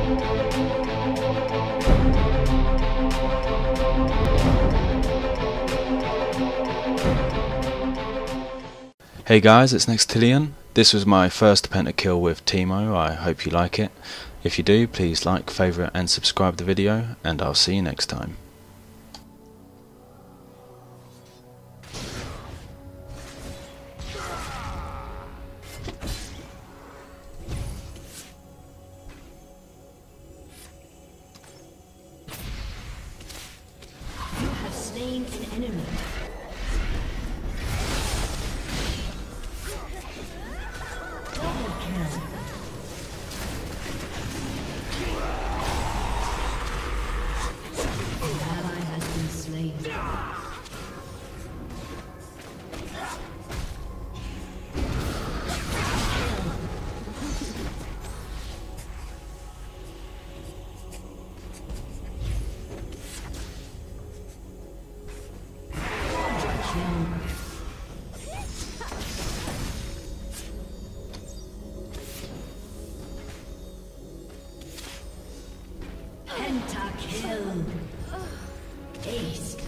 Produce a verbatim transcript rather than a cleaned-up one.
Hey guys, it's Naxtilian. This was my first pentakill with Teemo. I hope you like it. If you do, please like, favourite and subscribe the video, and I'll see you next time. You have slain an enemy. Pentakill. Ace.